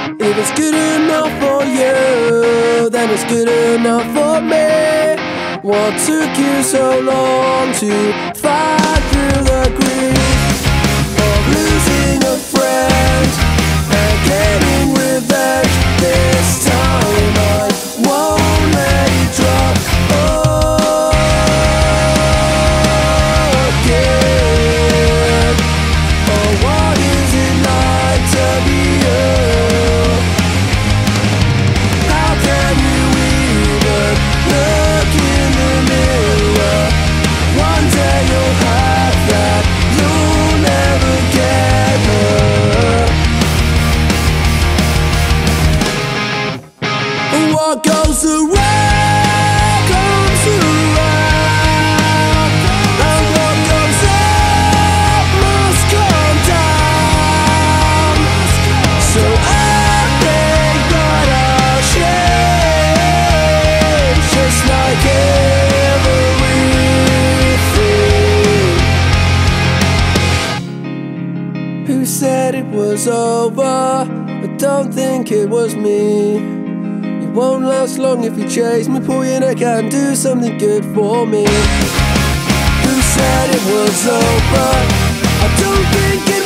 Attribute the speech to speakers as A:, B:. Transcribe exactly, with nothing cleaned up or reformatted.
A: If it's good enough for you, then it's good enough for me. What took you so long to fight through the grief of losing a friend and getting revenge? This time I won't let it drop. Oh, again. Oh, what is it like to be you? How can you even look in the mirror? One day you'll have that, you'll never get her. What goes around comes around, and what goes up must come down. So I think that I'll change, just like everything. Who said it was over? I don't think it was me. You won't last long if you chase me. Pull your neck out and do something good for me. Who said it was over? I don't think it